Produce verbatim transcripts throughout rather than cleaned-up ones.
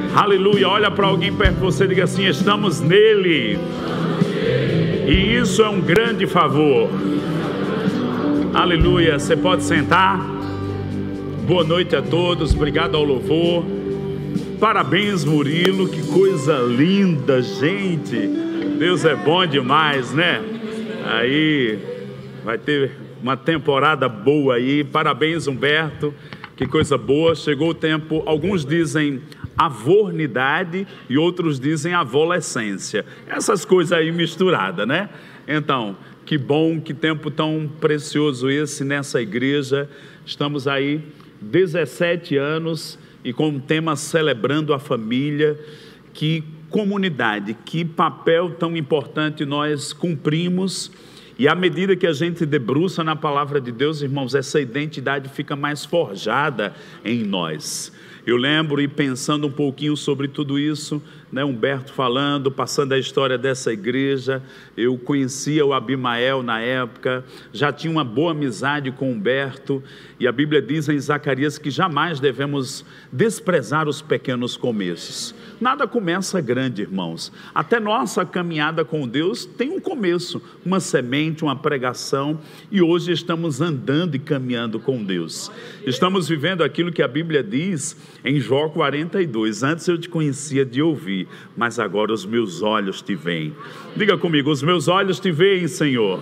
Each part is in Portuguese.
Aleluia. Olha para alguém perto de você e diga assim: estamos nele. E isso é um grande favor. Aleluia. Você pode sentar. Boa noite a todos. Obrigado ao louvor. Parabéns, Murilo. Que coisa linda, gente. Deus é bom demais, né? Aí vai ter uma temporada boa aí. Parabéns, Humberto. Que coisa boa. Chegou o tempo. Alguns dizem avornidade e outros dizem adolescência. Essas coisas aí misturadas, né? Então, que bom, que tempo tão precioso esse nessa igreja. Estamos aí dezessete anos e com o tema celebrando a família. Que comunidade, que papel tão importante nós cumprimos. E à medida que a gente debruça na palavra de Deus, irmãos, essa identidade fica mais forjada em nós. Eu lembro, e pensando um pouquinho sobre tudo isso, né, Humberto falando, passando a história dessa igreja, eu conhecia o Abimael na época, já tinha uma boa amizade com Humberto, e a Bíblia diz em Zacarias que jamais devemos desprezar os pequenos começos. Nada começa grande, irmãos. Até nossa caminhada com Deus tem um começo, uma semente, uma pregação, e hoje estamos andando e caminhando com Deus. Estamos vivendo aquilo que a Bíblia diz em Jó quarenta e dois, antes eu te conhecia de ouvir, mas agora os meus olhos te veem. Diga comigo, os meus olhos te veem, Senhor.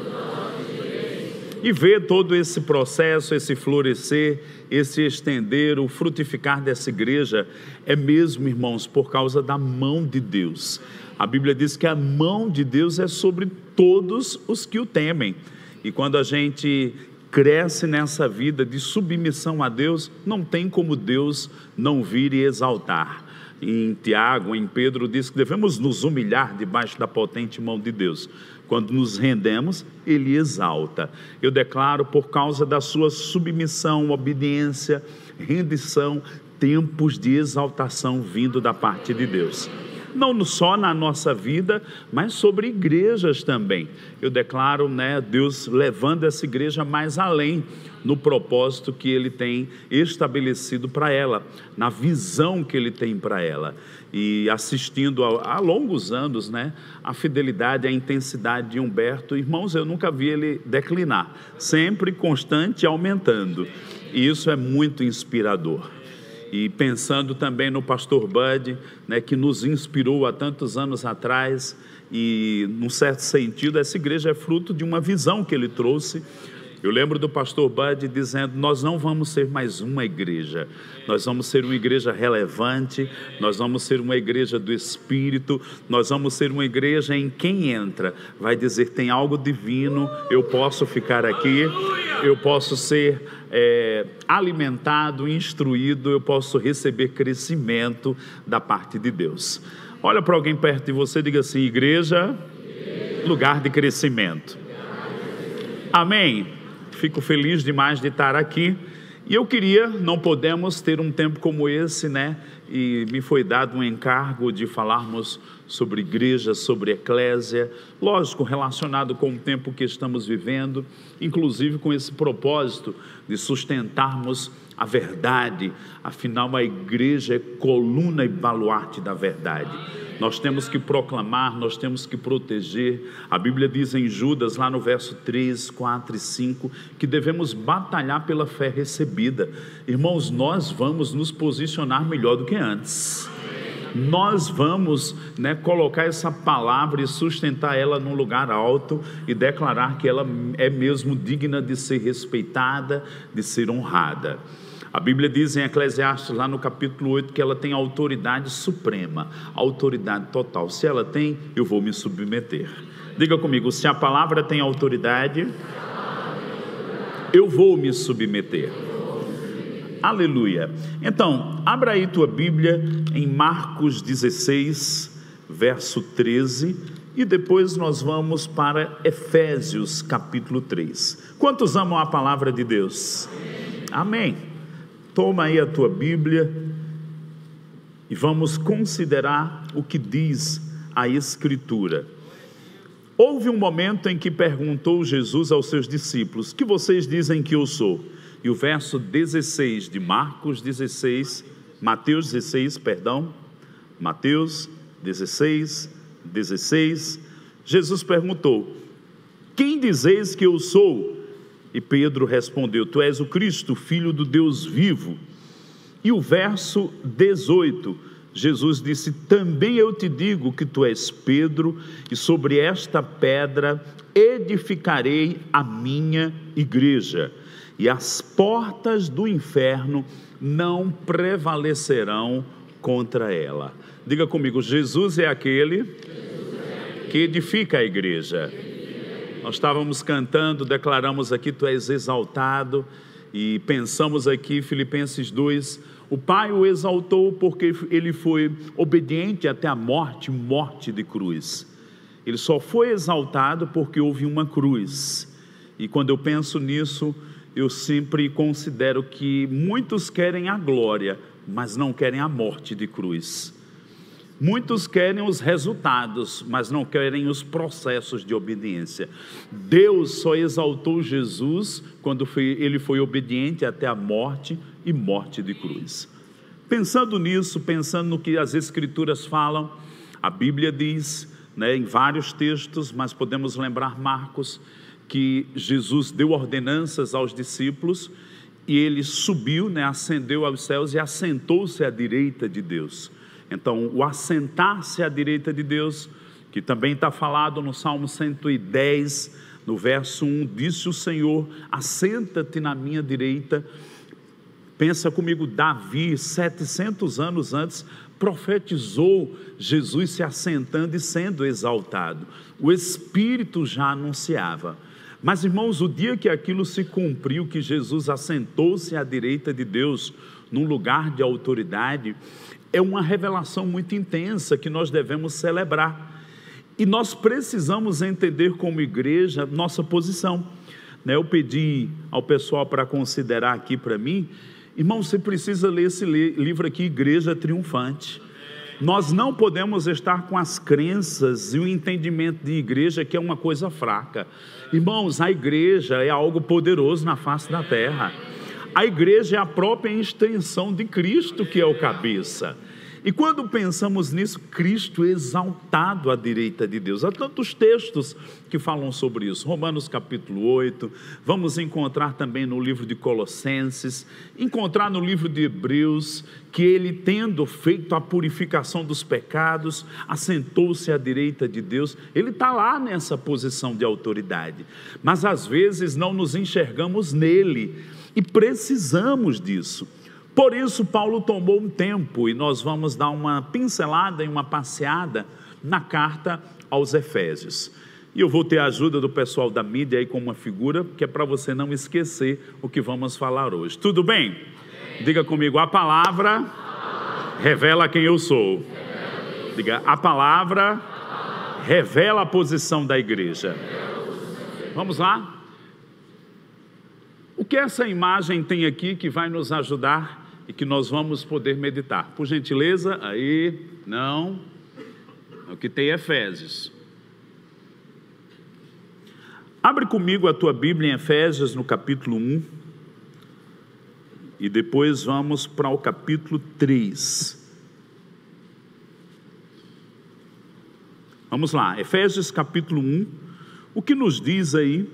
E ver todo esse processo, esse florescer, esse estender, o frutificar dessa igreja, é mesmo, irmãos, por causa da mão de Deus. A Bíblia diz que a mão de Deus é sobre todos os que o temem. E quando a gente cresce nessa vida de submissão a Deus, não tem como Deus não vir e exaltar. Em Tiago, em Pedro, diz que devemos nos humilhar debaixo da potente mão de Deus. Quando nos rendemos, Ele exalta. Eu declaro, por causa da sua submissão, obediência, rendição, tempos de exaltação vindo da parte de Deus. Não só na nossa vida, mas sobre igrejas também. Eu declaro, né, Deus levando essa igreja mais além no propósito que Ele tem estabelecido para ela, na visão que Ele tem para ela. E assistindo há longos anos, né, a fidelidade, a intensidade de Humberto, irmãos, eu nunca vi ele declinar, sempre constante e aumentando. E isso é muito inspirador. E pensando também no pastor Bud, né, que nos inspirou há tantos anos atrás, e num certo sentido essa igreja é fruto de uma visão que ele trouxe. Eu lembro do pastor Bud dizendo: nós não vamos ser mais uma igreja, nós vamos ser uma igreja relevante, nós vamos ser uma igreja do Espírito, nós vamos ser uma igreja em quem entra vai dizer: tem algo divino, eu posso ficar aqui, eu posso ser é, alimentado, instruído, eu posso receber crescimento da parte de Deus. Olha para alguém perto de você e diga assim: igreja, lugar de crescimento. Amém. Fico feliz demais de estar aqui. E eu queria, não podemos ter um tempo como esse, né? E me foi dado um encargo de falarmos sobre igreja, sobre eclésia, lógico, relacionado com o tempo que estamos vivendo, inclusive com esse propósito de sustentarmos a verdade. Afinal, a igreja é coluna e baluarte da verdade. Nós temos que proclamar, nós temos que proteger. A Bíblia diz em Judas, lá no verso três, quatro e cinco, que devemos batalhar pela fé recebida. Irmãos, nós vamos nos posicionar melhor do que antes. Nós vamos, né, colocar essa palavra e sustentar ela num lugar alto e declarar que ela é mesmo digna de ser respeitada, de ser honrada. A Bíblia diz em Eclesiastes, lá no capítulo oito, que ela tem autoridade suprema, autoridade total. Se ela tem, eu vou me submeter. Diga comigo, se a palavra tem autoridade, eu vou me submeter. Aleluia. Então, abra aí tua Bíblia em Marcos dezesseis, verso treze, e depois nós vamos para Efésios capítulo três. Quantos amam a palavra de Deus? Amém. Toma aí a tua Bíblia e vamos considerar o que diz a Escritura. Houve um momento em que perguntou Jesus aos seus discípulos: que vocês dizem que eu sou? E o verso dezesseis de Marcos dezesseis, Mateus dezesseis, perdão, Mateus dezesseis, dezesseis, Jesus perguntou: quem dizeis que eu sou? E Pedro respondeu: tu és o Cristo, Filho do Deus vivo. E o verso dezoito, Jesus disse: também eu te digo que tu és Pedro, e sobre esta pedra edificarei a minha igreja, e as portas do inferno não prevalecerão contra ela. Diga comigo: Jesus é aquele que edifica a igreja. Nós estávamos cantando, declaramos aqui: tu és exaltado, e pensamos aqui, Filipenses dois, o Pai o exaltou porque ele foi obediente até a morte, morte de cruz. Ele só foi exaltado porque houve uma cruz. E quando eu penso nisso, eu sempre considero que muitos querem a glória, mas não querem a morte de cruz. Muitos querem os resultados, mas não querem os processos de obediência. Deus só exaltou Jesus quando foi, ele foi obediente até a morte e morte de cruz. Pensando nisso, pensando no que as Escrituras falam, a Bíblia diz, né, em vários textos, mas podemos lembrar Marcos, que Jesus deu ordenanças aos discípulos e ele subiu, né, ascendeu aos céus e assentou-se à direita de Deus. Então, o assentar-se à direita de Deus, que também está falado no Salmo cento e dez, no verso um, disse o Senhor: assenta-te na minha direita. Pensa comigo, Davi, setecentos anos antes, profetizou Jesus se assentando e sendo exaltado. O Espírito já anunciava. Mas, irmãos, o dia que aquilo se cumpriu, que Jesus assentou-se à direita de Deus, num lugar de autoridade, é uma revelação muito intensa que nós devemos celebrar. E nós precisamos entender como igreja nossa posição. Eu pedi ao pessoal para considerar aqui para mim, irmão, você precisa ler esse livro aqui, Igreja Triunfante. Nós não podemos estar com as crenças e o entendimento de igreja que é uma coisa fraca. Irmãos, a igreja é algo poderoso na face da terra. A igreja é a própria extensão de Cristo, que é o cabeça. E quando pensamos nisso, Cristo exaltado à direita de Deus. Há tantos textos que falam sobre isso. Romanos capítulo oito, vamos encontrar também no livro de Colossenses, encontrar no livro de Hebreus, que ele, tendo feito a purificação dos pecados, assentou-se à direita de Deus. Ele está lá nessa posição de autoridade, mas às vezes não nos enxergamos nele, e precisamos disso. Por isso Paulo tomou um tempo, e nós vamos dar uma pincelada e uma passeada na carta aos Efésios. E eu vou ter a ajuda do pessoal da mídia aí com uma figura, que é para você não esquecer o que vamos falar hoje. Tudo bem? Amém. Diga comigo: a palavra revela quem eu sou. Diga: a palavra revela a posição da igreja. Vamos lá? O que essa imagem tem aqui que vai nos ajudar e que nós vamos poder meditar? Por gentileza, aí, não, o que tem é Efésios. Abre comigo a tua Bíblia em Efésios no capítulo um, e depois vamos para o capítulo três. Vamos lá, Efésios capítulo um, o que nos diz aí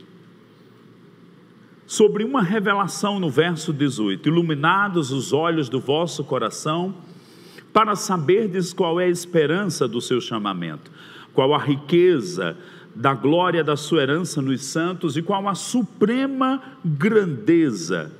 sobre uma revelação no verso dezoito: iluminados os olhos do vosso coração, para saberdes qual é a esperança do seu chamamento, qual a riqueza da glória da sua herança nos santos, e qual a suprema grandeza,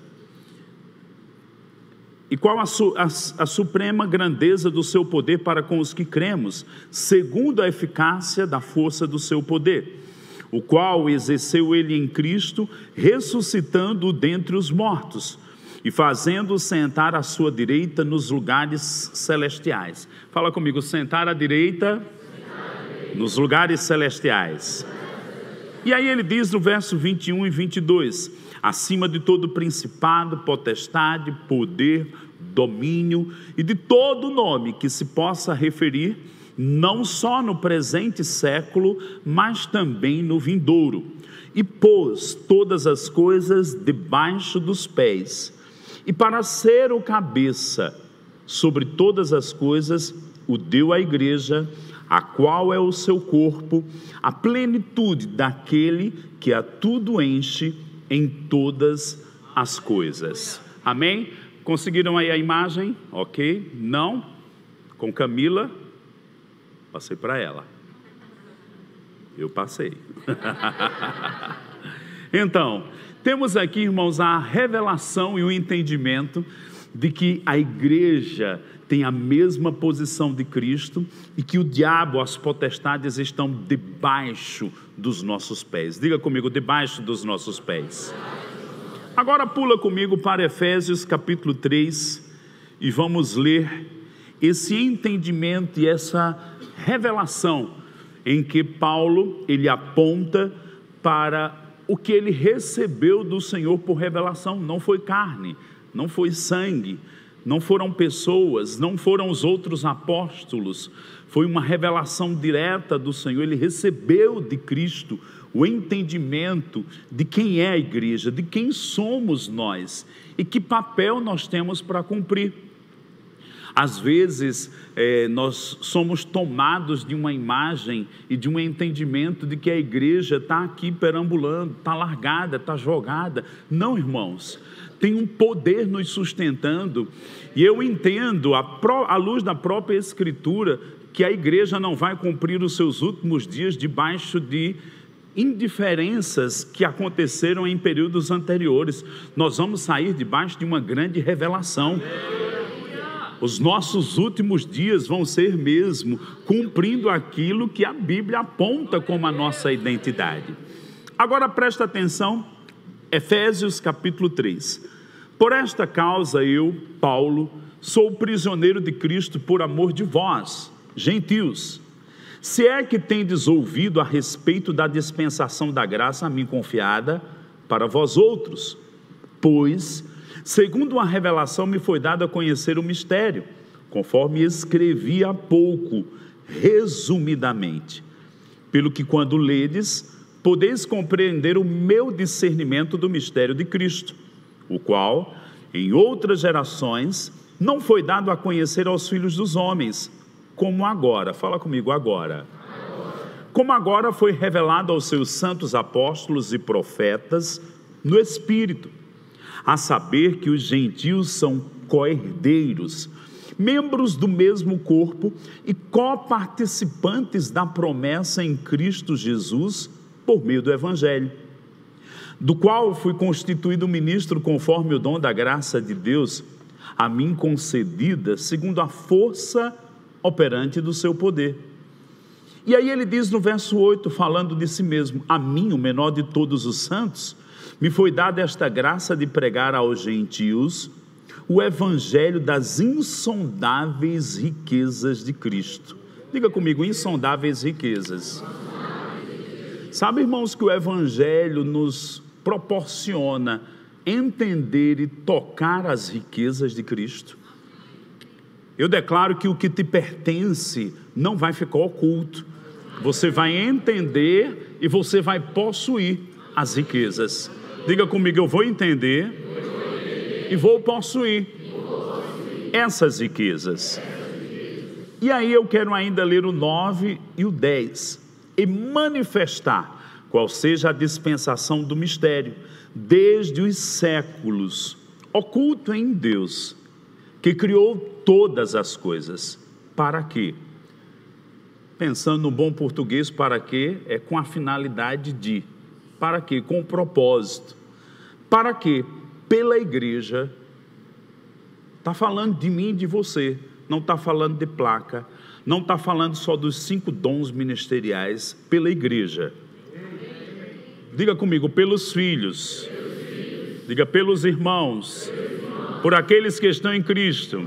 e qual a, su, a, a suprema grandeza do seu poder para com os que cremos, segundo a eficácia da força do seu poder, o qual exerceu ele em Cristo, ressuscitando-o dentre os mortos, e fazendo-o sentar à sua direita nos lugares celestiais. Fala comigo: sentar à direita, sentar à direita. Nos lugares celestiais. E aí ele diz no verso vinte e um e vinte e dois: acima de todo principado, potestade, poder, domínio, e de todo nome que se possa referir, não só no presente século, mas também no vindouro, e pôs todas as coisas debaixo dos pés, e para ser o cabeça sobre todas as coisas, o deu à igreja, a qual é o seu corpo, a plenitude daquele que a tudo enche em todas as coisas. Amém? Conseguiram aí a imagem? Ok? Não? Com Camila? Passei para ela. Eu passei. Então, temos aqui, irmãos, a revelação e o entendimento de que a igreja tem a mesma posição de Cristo e que o diabo, as potestades estão debaixo dos nossos pés. Diga comigo, debaixo dos nossos pés. Agora pula comigo para Efésios capítulo três e vamos ler esse entendimento e essa revelação em que Paulo, ele aponta para o que ele recebeu do Senhor por revelação. Não foi carne, não foi sangue, não foram pessoas, não foram os outros apóstolos, foi uma revelação direta do Senhor. Ele recebeu de Cristo o entendimento de quem é a igreja, de quem somos nós e que papel nós temos para cumprir. Às vezes é, nós somos tomados de uma imagem e de um entendimento de que a igreja está aqui perambulando, está largada, está jogada. Não, irmãos, tem um poder nos sustentando, e eu entendo, à, pró, à luz da própria Escritura, que a igreja não vai cumprir os seus últimos dias debaixo de indiferenças que aconteceram em períodos anteriores. Nós vamos sair debaixo de uma grande revelação. Os nossos últimos dias vão ser mesmo cumprindo aquilo que a Bíblia aponta como a nossa identidade. Agora presta atenção, Efésios capítulo três. Por esta causa eu, Paulo, sou prisioneiro de Cristo por amor de vós, gentios. Se é que tendes ouvido a respeito da dispensação da graça a mim confiada para vós outros, pois, segundo uma revelação me foi dado a conhecer o mistério, conforme escrevi há pouco, resumidamente, pelo que quando ledes, podeis compreender o meu discernimento do mistério de Cristo, o qual, em outras gerações, não foi dado a conhecer aos filhos dos homens, como agora, fala comigo agora, como agora foi revelado aos seus santos apóstolos e profetas no Espírito, a saber que os gentios são co-herdeiros, membros do mesmo corpo e coparticipantes da promessa em Cristo Jesus por meio do Evangelho, do qual fui constituído ministro conforme o dom da graça de Deus a mim concedida segundo a força operante do seu poder. E aí ele diz no verso oito, falando de si mesmo: a mim, o menor de todos os santos, me foi dada esta graça de pregar aos gentios o evangelho das insondáveis riquezas de Cristo. Diga comigo, insondáveis riquezas. Sabe, irmãos, que o evangelho nos proporciona entender e tocar as riquezas de Cristo? Eu declaro que o que te pertence não vai ficar oculto. Você vai entender e você vai possuir as riquezas. Diga comigo, eu vou entender, eu vou entender e vou possuir, vou possuir essas riquezas. essas riquezas. E aí eu quero ainda ler o nove e o dez. E manifestar qual seja a dispensação do mistério, desde os séculos, oculto em Deus, que criou todas as coisas. Para quê? Pensando no bom português, para quê? É com a finalidade de. Para quê? Com o propósito. Para quê? Pela igreja. Está falando de mim e de você. Não está falando de placa. Não está falando só dos cinco dons ministeriais. Pela igreja. Diga comigo, pelos filhos. Diga, pelos irmãos. Por aqueles que estão em Cristo.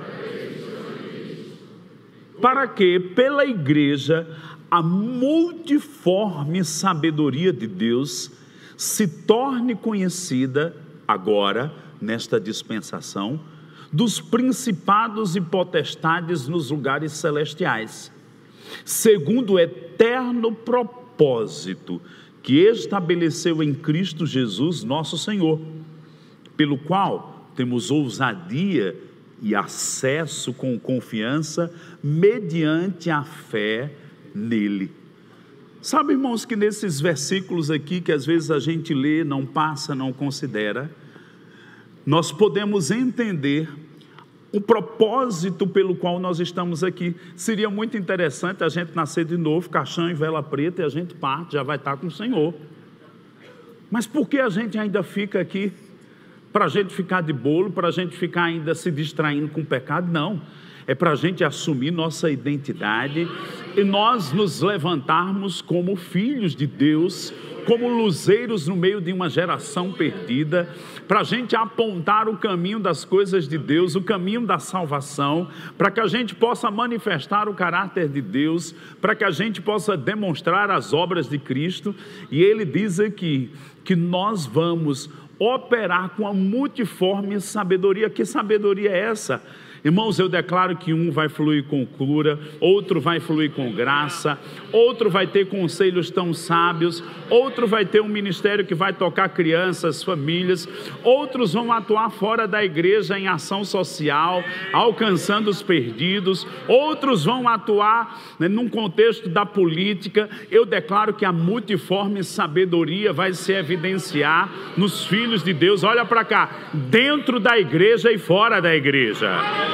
Para que, pela igreja, a multiforme sabedoria de Deus se torne conhecida agora, nesta dispensação, dos principados e potestades nos lugares celestiais, segundo o eterno propósito que estabeleceu em Cristo Jesus, nosso Senhor, pelo qual temos ousadia e acesso com confiança mediante a fé nele. Sabe, irmãos, que nesses versículos aqui, que às vezes a gente lê, não passa, não considera, nós podemos entender o propósito pelo qual nós estamos aqui. Seria muito interessante a gente nascer de novo, caixão e vela preta, e a gente parte, já vai estar com o Senhor. Mas por que a gente ainda fica aqui? Para a gente ficar de bolo, para a gente ficar ainda se distraindo com o pecado? Não, é para a gente assumir nossa identidade e nós nos levantarmos como filhos de Deus, como luzeiros no meio de uma geração perdida, para a gente apontar o caminho das coisas de Deus, o caminho da salvação, para que a gente possa manifestar o caráter de Deus, para que a gente possa demonstrar as obras de Cristo. E ele diz aqui que nós vamos operar com a multiforme sabedoria. Que sabedoria é essa? Irmãos, eu declaro que um vai fluir com cura, outro vai fluir com graça, outro vai ter conselhos tão sábios, outro vai ter um ministério que vai tocar crianças, famílias, outros vão atuar fora da igreja em ação social, alcançando os perdidos, outros vão atuar, né, num contexto da política. Eu declaro que a multiforme sabedoria vai se evidenciar nos filhos de Deus. Olha para cá, dentro da igreja e fora da igreja.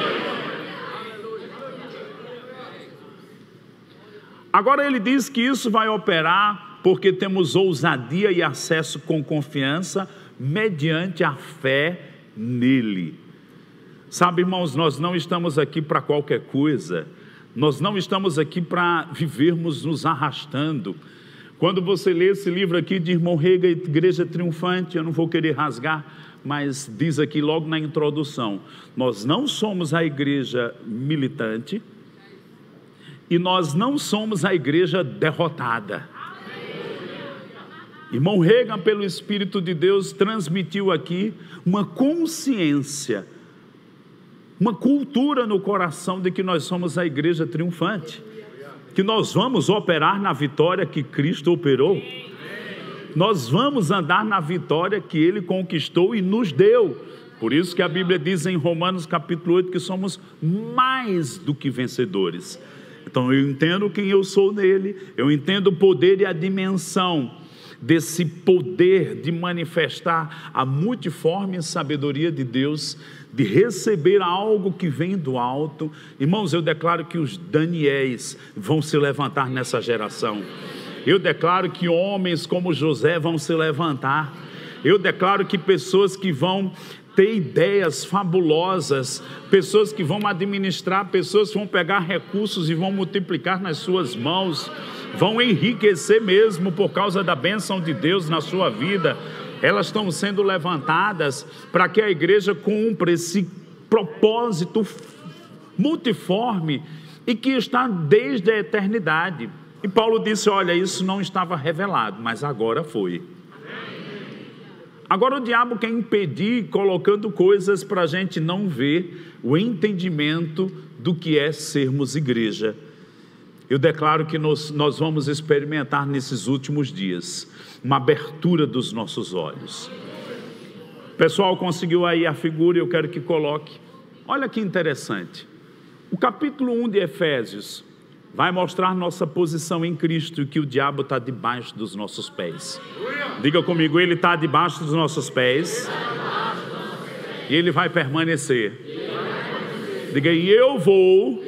Agora ele diz que isso vai operar porque temos ousadia e acesso com confiança mediante a fé nele. Sabe, irmãos, nós não estamos aqui para qualquer coisa, nós não estamos aqui para vivermos nos arrastando. Quando você lê esse livro aqui de Irmão Rega, Igreja Triunfante, eu não vou querer rasgar, mas diz aqui logo na introdução, nós não somos a igreja militante e nós não somos a igreja derrotada. Irmão Reagan, pelo Espírito de Deus, transmitiu aqui uma consciência, uma cultura no coração de que nós somos a igreja triunfante, que nós vamos operar na vitória que Cristo operou, nós vamos andar na vitória que Ele conquistou e nos deu. Por isso que a Bíblia diz em Romanos capítulo oito que somos mais do que vencedores. Então eu entendo quem eu sou nele, eu entendo o poder e a dimensão desse poder de manifestar a multiforme sabedoria de Deus, de receber algo que vem do alto. Irmãos, eu declaro que os Daniéis vão se levantar nessa geração. Eu declaro que homens como José vão se levantar. Eu declaro que pessoas que vão ter ideias fabulosas, pessoas que vão administrar, pessoas que vão pegar recursos e vão multiplicar nas suas mãos, vão enriquecer mesmo por causa da bênção de Deus na sua vida. Elas estão sendo levantadas para que a igreja cumpra esse propósito multiforme e que está desde a eternidade. E Paulo disse, olha, isso não estava revelado, mas agora foi. Agora o diabo quer impedir, colocando coisas para a gente não ver o entendimento do que é sermos igreja. Eu declaro que nós, nós vamos experimentar nesses últimos dias uma abertura dos nossos olhos. O pessoal conseguiu aí a figura, eu quero que coloque. Olha que interessante. O capítulo um de Efésios vai mostrar nossa posição em Cristo e que o diabo está debaixo dos nossos pés. Diga comigo, ele está debaixo dos nossos pés e ele vai permanecer. Diga, e eu vou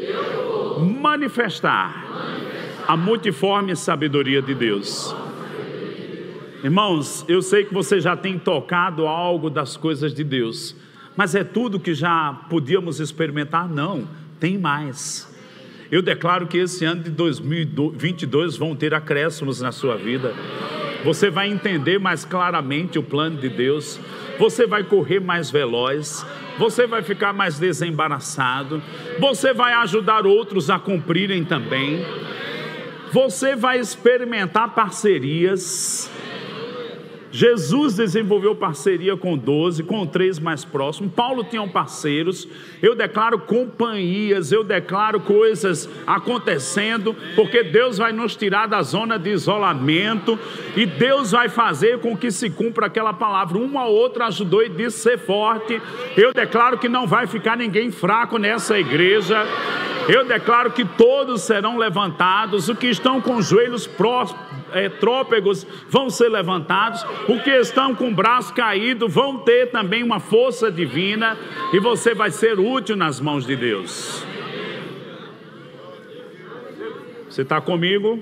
manifestar a multiforme sabedoria de Deus. Irmãos, eu sei que você já tem tocado algo das coisas de Deus, mas é tudo que já podíamos experimentar? Não, tem mais. Eu declaro que esse ano de dois mil e vinte e dois vão ter acréscimos na sua vida. Você vai entender mais claramente o plano de Deus. Você vai correr mais veloz. Você vai ficar mais desembaraçado. Você vai ajudar outros a cumprirem também. Você vai experimentar parcerias. Jesus desenvolveu parceria com doze, com três mais próximos. Paulo tinha parceiros. Eu declaro companhias, eu declaro coisas acontecendo, porque Deus vai nos tirar da zona de isolamento, e Deus vai fazer com que se cumpra aquela palavra. Uma ou outra ajudou e disse ser forte. Eu declaro que não vai ficar ninguém fraco nessa igreja. Eu declaro que todos serão levantados. Os que estão com os joelhos próximos, É, trópegos vão ser levantados, os que estão com o braço caído vão ter também uma força divina, e você vai ser útil nas mãos de Deus. Você está comigo?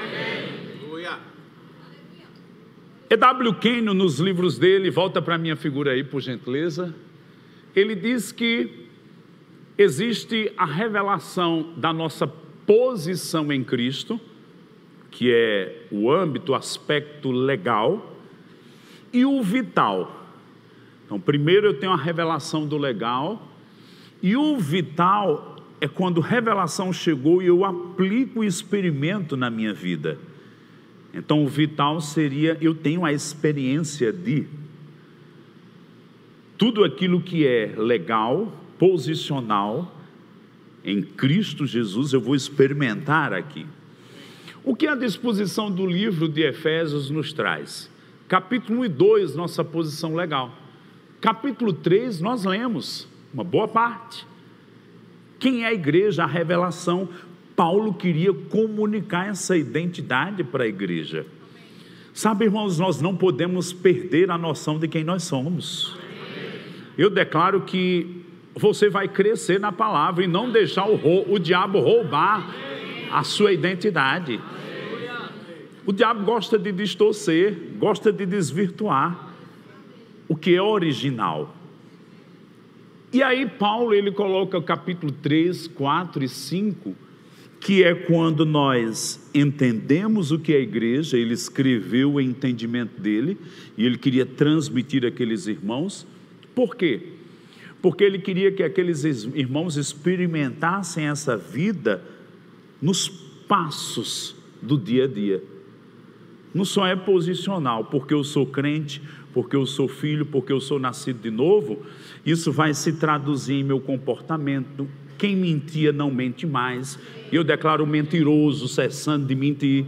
E W Kenyon, nos livros dele, volta para a minha figura aí por gentileza, ele diz que existe a revelação da nossa posição em Cristo, que é o âmbito, o aspecto legal, e o vital. Então, primeiro eu tenho a revelação do legal, e o vital é quando a revelação chegou e eu aplico e experimento na minha vida. Então, o vital seria, eu tenho a experiência de tudo aquilo que é legal, posicional, em Cristo Jesus, eu vou experimentar aqui. O que a disposição do livro de Efésios nos traz? Capítulo um e dois, nossa posição legal. Capítulo três, nós lemos uma boa parte. Quem é a igreja? A revelação. Paulo queria comunicar essa identidade para a igreja. Sabe, irmãos, nós não podemos perder a noção de quem nós somos. Eu declaro que você vai crescer na palavra e não deixar o, o diabo roubar a sua identidade. O diabo gosta de distorcer, gosta de desvirtuar o que é original. E aí Paulo, ele coloca o capítulo três, quatro e cinco, que é quando nós entendemos o que é a igreja. Ele escreveu o entendimento dele, e ele queria transmitir àqueles irmãos. Por quê? Porque ele queria que aqueles irmãos experimentassem essa vida nos passos do dia a dia. Não só é posicional, porque eu sou crente, porque eu sou filho, porque eu sou nascido de novo. Isso vai se traduzir em meu comportamento. Quem mentia não mente mais. Eu declaro mentiroso, cessando de mentir.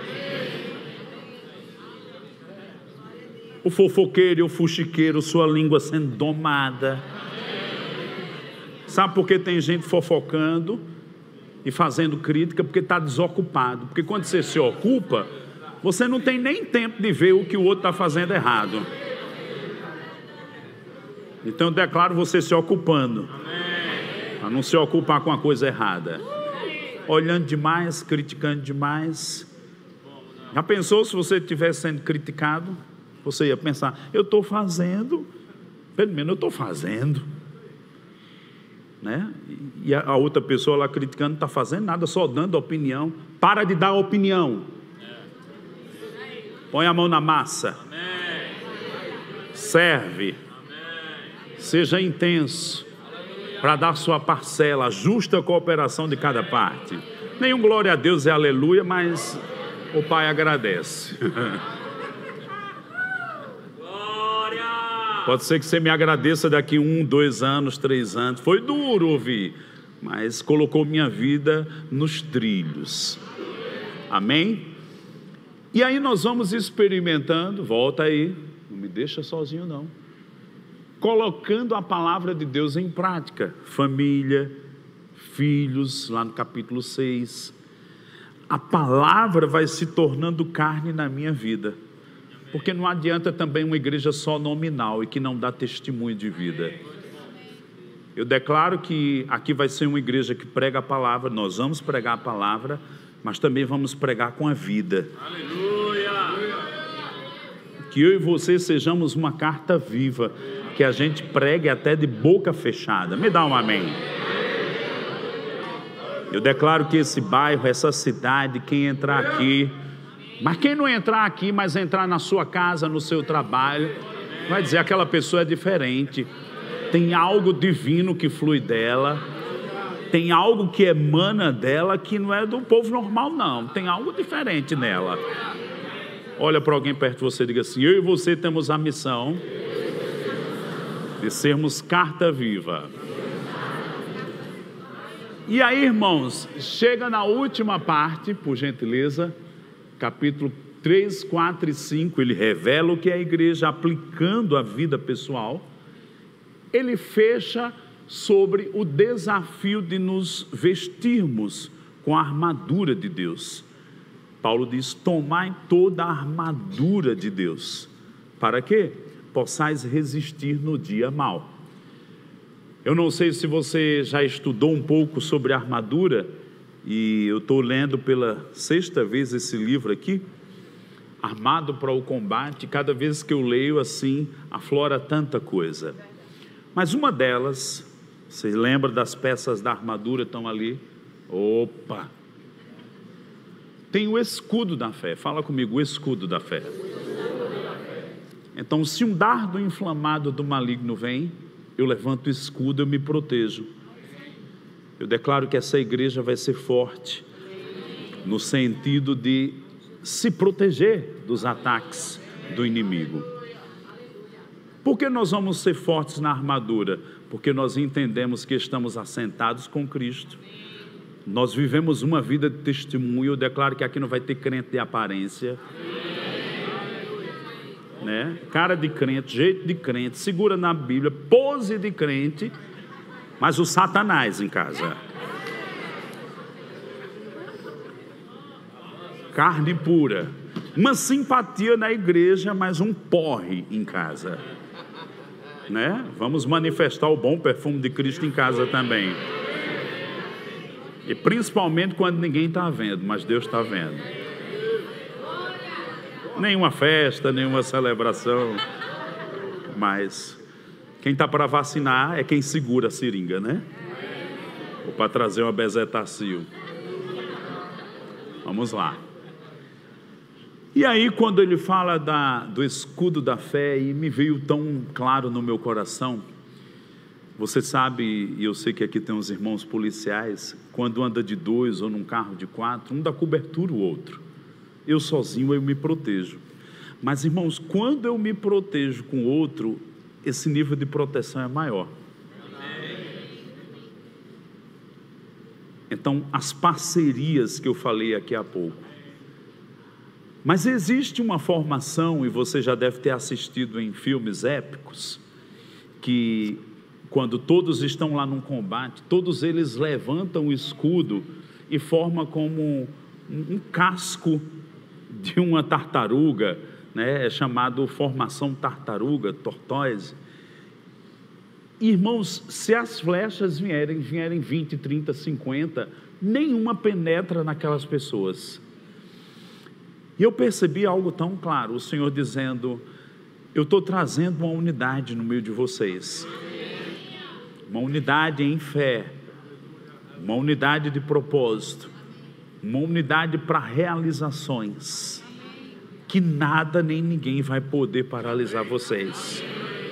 O fofoqueiro e o fuxiqueiro, sua língua sendo domada. Sabe por que tem gente fofocando e fazendo crítica? Porque está desocupado. Porque quando você se ocupa, você não tem nem tempo de ver o que o outro está fazendo errado. Então eu declaro você se ocupando, para não se ocupar com a coisa errada. Olhando demais, criticando demais. Já pensou se você estivesse sendo criticado? Você ia pensar, eu estou fazendo, pelo menos eu estou fazendo, né? E a outra pessoa lá criticando não está fazendo nada, só dando opinião. Para de dar opinião. Põe a mão na massa. Serve. Seja intenso para dar sua parcela, a justa cooperação de cada parte. Nenhum glória a Deus é aleluia, mas o Pai agradece. Pode ser que você me agradeça daqui um, dois anos, três anos. Foi duro ouvir, mas colocou minha vida nos trilhos. Amém? E aí nós vamos experimentando, volta aí, não me deixa sozinho não, colocando a palavra de Deus em prática. Família, filhos, lá no capítulo seis, a palavra vai se tornando carne na minha vida, porque não adianta também uma igreja só nominal e que não dá testemunho de vida. Eu declaro que aqui vai ser uma igreja que prega a palavra, nós vamos pregar a palavra, mas também vamos pregar com a vida. Aleluia! Que eu e você sejamos uma carta viva, que a gente pregue até de boca fechada. Me dá um amém. Eu declaro que esse bairro, essa cidade, quem entrar aqui, mas quem não entrar aqui, mas entrar na sua casa, no seu trabalho, vai dizer, aquela pessoa é diferente, tem algo divino que flui dela, tem algo que emana dela que não é do povo normal não, tem algo diferente nela. Olha para alguém perto de você e diga assim: eu e você temos a missão de sermos carta viva. E aí, irmãos, chega na última parte, por gentileza, capítulo três, quatro e cinco, ele revela o que é a igreja aplicando a vida pessoal. Ele fecha sobre o desafio de nos vestirmos com a armadura de Deus. Paulo diz: tomai toda a armadura de Deus. Para quê? Possais resistir no dia mau. Eu não sei se você já estudou um pouco sobre armadura, e eu estou lendo pela sexta vez esse livro aqui, Armado para o Combate. Cada vez que eu leio assim, aflora tanta coisa. Mas uma delas, você lembra das peças da armadura, estão ali? Opa! Tem o escudo da fé. Fala comigo, o escudo da fé. Então, se um dardo inflamado do maligno vem, eu levanto o escudo, eu me protejo. Eu declaro que essa igreja vai ser forte, no sentido de se proteger dos ataques do inimigo. Por que nós vamos ser fortes na armadura? Porque nós entendemos que estamos assentados com Cristo. Nós vivemos uma vida de testemunho. Eu declaro que aqui não vai ter crente de aparência, né? Cara de crente, jeito de crente, segura na Bíblia, pose de crente, mas o Satanás em casa. Carne pura, uma simpatia na igreja, mas um porre em casa, né? Vamos manifestar o bom perfume de Cristo em casa também. E principalmente quando ninguém está vendo, mas Deus está vendo. Nenhuma festa, nenhuma celebração, mas quem está para vacinar é quem segura a seringa, né? Ou para trazer uma bezetacil. Vamos lá. E aí, quando ele fala da, do escudo da fé, e me veio tão claro no meu coração, você sabe, e eu sei que aqui tem uns irmãos policiais, quando anda de dois ou num carro de quatro, um dá cobertura o outro. Eu sozinho eu me protejo. Mas, irmãos, quando eu me protejo com o outro, esse nível de proteção é maior. Então, as parcerias que eu falei aqui há pouco. Mas existe uma formação, e você já deve ter assistido em filmes épicos, que quando todos estão lá num combate, todos eles levantam o escudo e formam como um, um casco de uma tartaruga, né? É chamado formação tartaruga, tortoise. Irmãos, se as flechas vierem, vierem vinte, trinta, cinquenta, nenhuma penetra naquelas pessoas. E eu percebi algo tão claro, o Senhor dizendo: eu estou trazendo uma unidade no meio de vocês, uma unidade em fé, uma unidade de propósito, uma unidade para realizações, que nada nem ninguém vai poder paralisar vocês.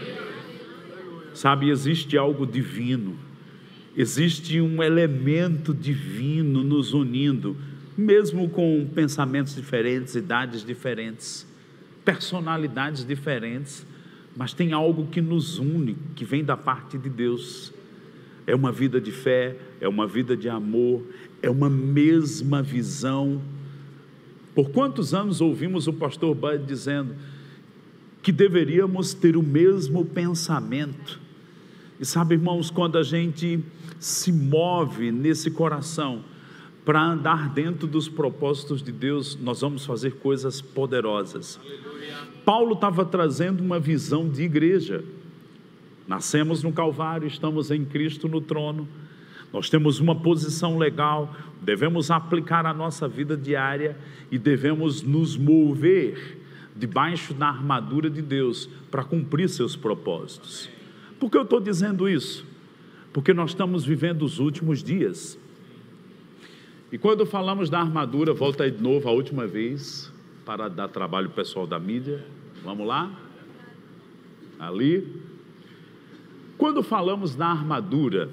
Sabe, existe algo divino, existe um elemento divino nos unindo, mesmo com pensamentos diferentes, idades diferentes, personalidades diferentes, mas tem algo que nos une, que vem da parte de Deus. É uma vida de fé, é uma vida de amor, é uma mesma visão. Por quantos anos ouvimos o pastor Bud dizendo que deveríamos ter o mesmo pensamento? E sabe, irmãos, quando a gente se move nesse coração para andar dentro dos propósitos de Deus, nós vamos fazer coisas poderosas. Aleluia. Paulo estava trazendo uma visão de igreja. Nascemos no Calvário, estamos em Cristo no trono, nós temos uma posição legal, devemos aplicar a nossa vida diária e devemos nos mover debaixo da armadura de Deus para cumprir seus propósitos. Por que eu estou dizendo isso? Porque nós estamos vivendo os últimos dias. E quando falamos da armadura, volta aí de novo a última vez, para dar trabalho ao pessoal da mídia. Vamos lá? Ali. Quando falamos da armadura,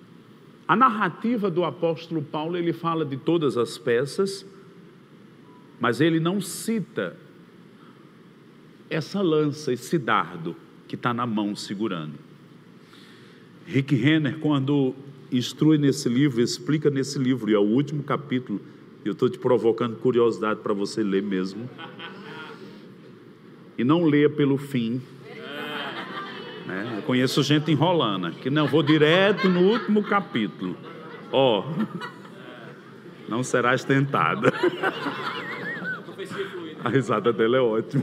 a narrativa do apóstolo Paulo, ele fala de todas as peças, Mas ele não cita essa lança, esse dardo que está na mão segurando. Rick Renner, quando instrui nesse livro, explica nesse livro, e é o último capítulo, eu estou te provocando curiosidade para você ler mesmo, e não leia pelo fim, né? Eu conheço gente enrolando, que não, vou direto no último capítulo, ó, oh, não serás tentada. A risada dela é ótima.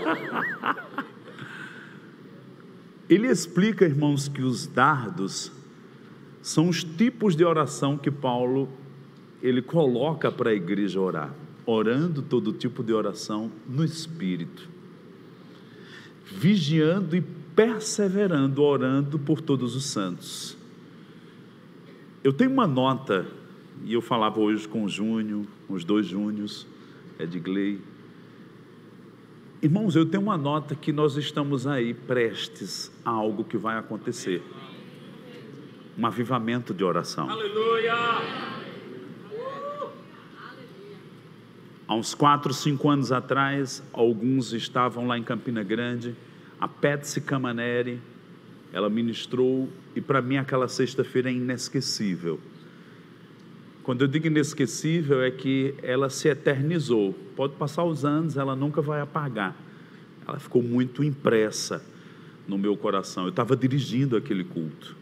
Ele explica, irmãos, que os dardos são os tipos de oração que Paulo ele coloca para a igreja orar, orando todo tipo de oração no Espírito, vigiando e perseverando, orando por todos os santos. Eu tenho uma nota, e eu falava hoje com o Júnior, com os dois Júniors, Edgley. Irmãos, eu tenho uma nota que nós estamos aí prestes a algo que vai acontecer. Um avivamento de oração. Aleluia! Há uns quatro, cinco anos atrás, alguns estavam lá em Campina Grande, a Patsy Camaneri, ela ministrou, e para mim aquela sexta-feira é inesquecível. Quando eu digo inesquecível, é que ela se eternizou. Pode passar os anos, ela nunca vai apagar. Ela ficou muito impressa no meu coração. Eu estava dirigindo aquele culto.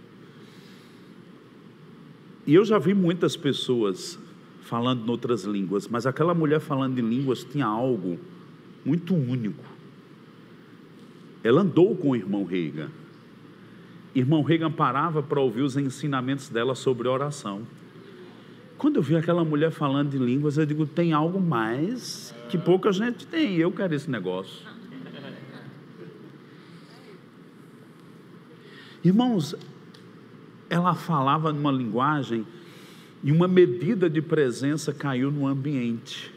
E eu já vi muitas pessoas falando em outras línguas, mas aquela mulher falando em línguas tinha algo muito único. Ela andou com o irmão Reagan. Irmão Reagan parava para ouvir os ensinamentos dela sobre oração. Quando eu vi aquela mulher falando em línguas, eu digo, tem algo mais que pouca gente tem, eu quero esse negócio. Irmãos, ela falava numa linguagem e uma medida de presença caiu no ambiente.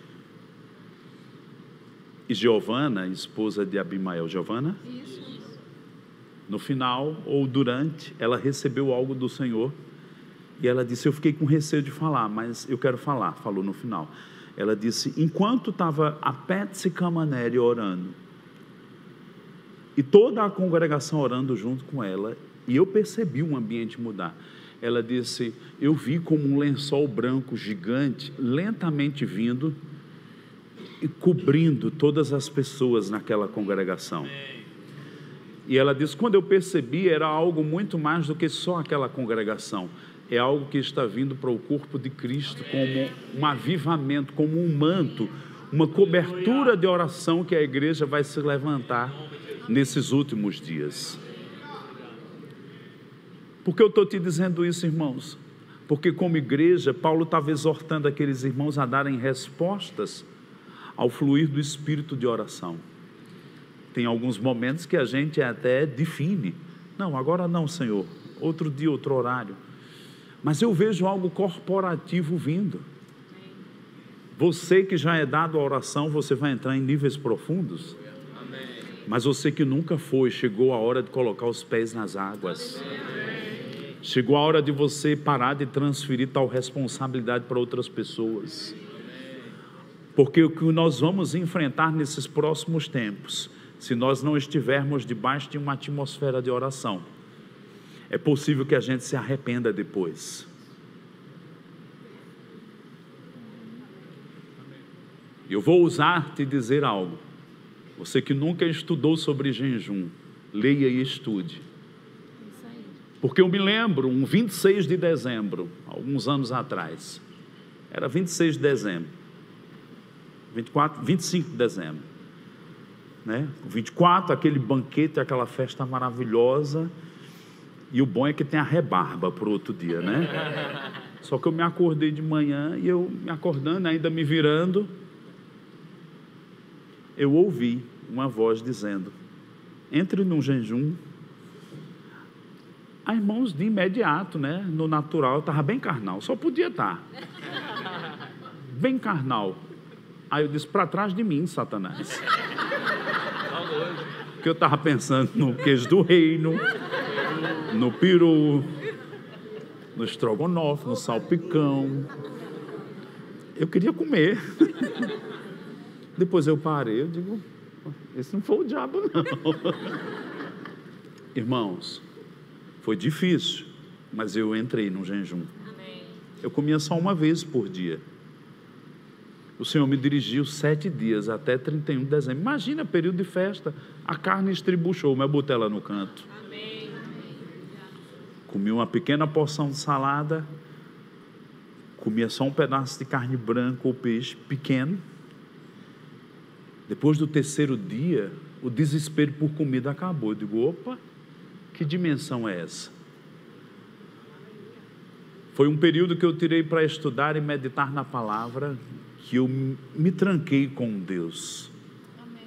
E Giovana, esposa de Abimael, Giovana? Isso. No final, ou durante, ela recebeu algo do Senhor. E ela disse, eu fiquei com receio de falar, mas eu quero falar, falou no final. Ela disse, enquanto estava a Patsy Camaneri orando, e toda a congregação orando junto com ela, e eu percebi um ambiente mudar. Ela disse, eu vi como um lençol branco gigante, lentamente vindo, e cobrindo todas as pessoas naquela congregação. E ela disse, quando eu percebi, era algo muito mais do que só aquela congregação. É algo que está vindo para o corpo de Cristo como um avivamento, como um manto, uma cobertura de oração que a igreja vai se levantar nesses últimos dias. Por que eu estou te dizendo isso, irmãos? Porque como igreja, Paulo estava exortando aqueles irmãos a darem respostas ao fluir do espírito de oração. Tem alguns momentos que a gente até define, não, agora não, Senhor, outro dia, outro horário. Mas eu vejo algo corporativo vindo. Você que já é dado a oração, você vai entrar em níveis profundos. Mas você que nunca foi, chegou a hora de colocar os pés nas águas. Chegou a hora de você parar de transferir tal responsabilidade para outras pessoas. Porque o que nós vamos enfrentar nesses próximos tempos, se nós não estivermos debaixo de uma atmosfera de oração, é possível que a gente se arrependa depois. Eu vou usar te dizer algo. Você que nunca estudou sobre jejum, leia e estude. Porque eu me lembro, um vinte e seis de dezembro, alguns anos atrás, era vinte e seis de dezembro, vinte e quatro, vinte e cinco de dezembro, né? vinte e quatro, aquele banquete, aquela festa maravilhosa. E o bom é que tem a rebarba para o outro dia, né? Só que eu me acordei de manhã e eu me acordando, ainda me virando, eu ouvi uma voz dizendo, entre num jejum. Aí, irmãos, de imediato, né? No natural, eu estava bem carnal, só podia estar. Bem carnal. Aí eu disse, para trás de mim, Satanás. Porque eu estava pensando no queijo do reino, no peru, no estrogonofe, no salpicão. Eu queria comer. Depois eu parei, eu digo, esse não foi o diabo não. Irmãos, foi difícil, mas eu entrei no jejum. Amém. Eu comia só uma vez por dia. O Senhor me dirigiu sete dias, até trinta e um de dezembro. Imagina, período de festa, a carne estribuchou, mas eu botei ela no canto. Amém. Comi uma pequena porção de salada, comia só um pedaço de carne branca ou peixe pequeno. Depois do terceiro dia, o desespero por comida acabou. Eu digo, opa, que dimensão é essa? Foi um período que eu tirei para estudar e meditar na palavra, que eu me tranquei com Deus. Amém.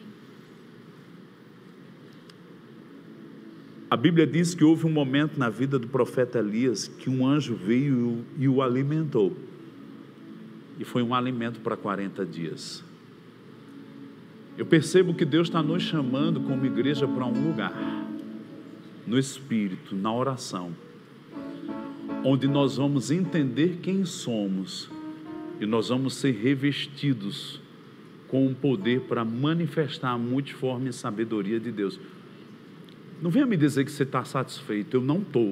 A Bíblia diz que houve um momento na vida do profeta Elias que um anjo veio e o alimentou. E foi um alimento para quarenta dias. Eu percebo que Deus está nos chamando como igreja para um lugar, no Espírito, na oração, onde nós vamos entender quem somos e nós vamos ser revestidos com o poder para manifestar a multiforme sabedoria de Deus. Não venha me dizer que você está satisfeito, eu não estou.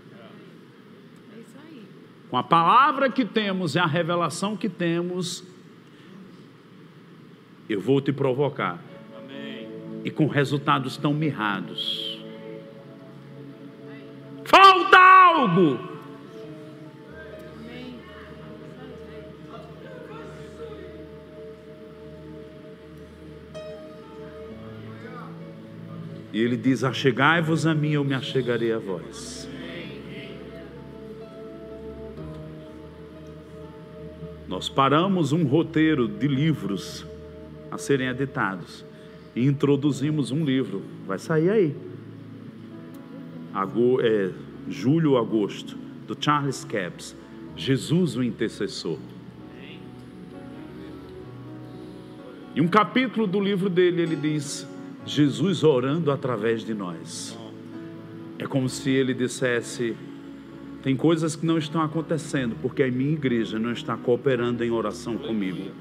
É isso aí. Com a palavra que temos e a revelação que temos, eu vou te provocar. Amém. E com resultados tão mirrados. Falta algo. Amém. E ele diz, achegai-vos a mim, eu me achegarei a vós. Nós paramos um roteiro de livros a serem editados e introduzimos um livro, vai sair aí, Ago, é, julho, agosto, do Charles Capps, Jesus o Intercessor. E um capítulo do livro dele, ele diz, Jesus orando através de nós. É como se ele dissesse, tem coisas que não estão acontecendo, porque a minha igreja não está cooperando em oração comigo.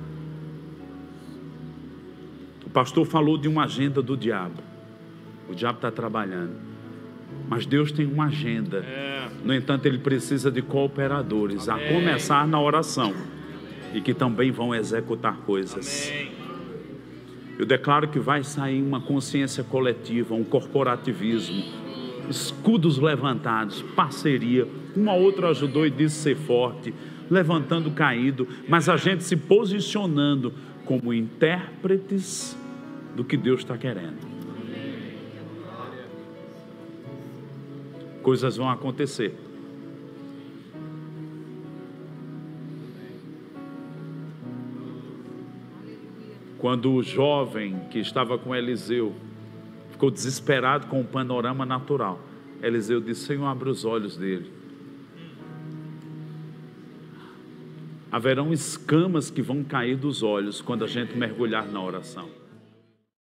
O pastor falou de uma agenda do diabo. O diabo está trabalhando, mas Deus tem uma agenda. É. No entanto, ele precisa de cooperadores. Amém. A começar na oração. E que também vão executar coisas. Amém. Eu declaro que vai sair uma consciência coletiva, um corporativismo, escudos levantados, parceria. Um ao outro ajudou e disse ser forte, levantando o caído, mas a gente se posicionando como intérpretes do que Deus está querendo. Coisas vão acontecer. Quando o jovem que estava com Eliseu ficou desesperado com o panorama natural, Eliseu disse, Senhor, abre os olhos dele. Haverão escamas que vão cair dos olhos quando a gente mergulhar na oração.